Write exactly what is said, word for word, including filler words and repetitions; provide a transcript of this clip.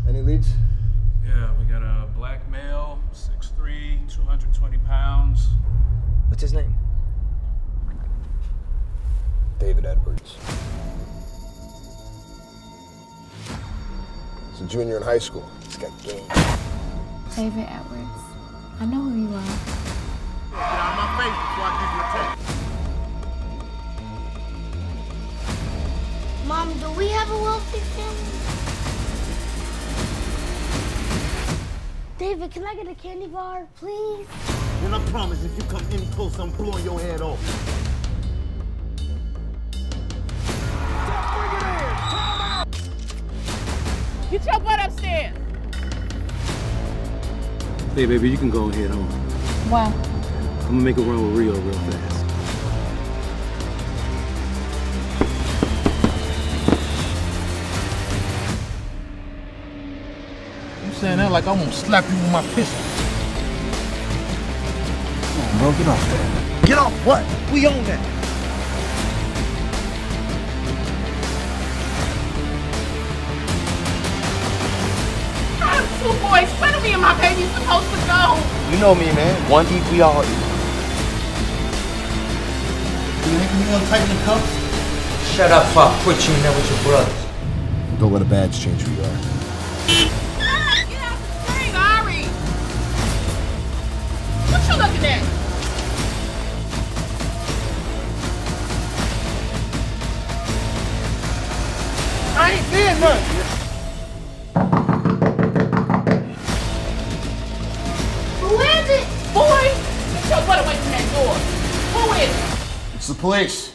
Any leads? Yeah, we got a black male, six three, two hundred twenty pounds. What's his name? David Edwards. He's a junior in high school. He's got game. David Edwards. I know who you are. Get out of my face before I give you a text. Mom, do we have a wealthy family? David, can I get a candy bar, please? And I promise if you come any closer, I'm blowing your head off. Get your butt upstairs. Hey, baby, you can go ahead home. Why? I'm gonna make a run with Rio real fast. You saying that like I'm gonna slap you with my pistol. Come on, bro, get off that. Get off what? We own that. Two boys, where do me and my baby supposed to go? You know me, man. One eat, we all eat. You think you gonna tighten the cuffs? Shut up, fuck. Put you in there with your brothers. Don't let a badge change who you are. Get out the string, Ari! What you looking at? I ain't saying nothing. Who is it? Boy, get your butt away from that door. Who is it? It's the police.